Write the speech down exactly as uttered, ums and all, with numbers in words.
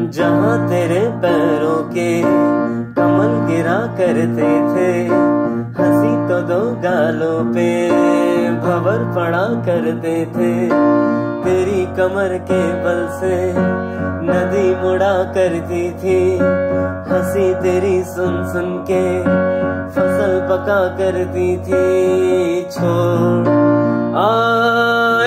जहाँ तेरे पैरों के कमल गिरा करते थे, हंसी तो दो गालों पे भंवर पड़ा करते थे। तेरी कमर के बल से नदी मुड़ा करती थी, हंसी तेरी सुन सुन के फसल पका करती थी। छोड़ आ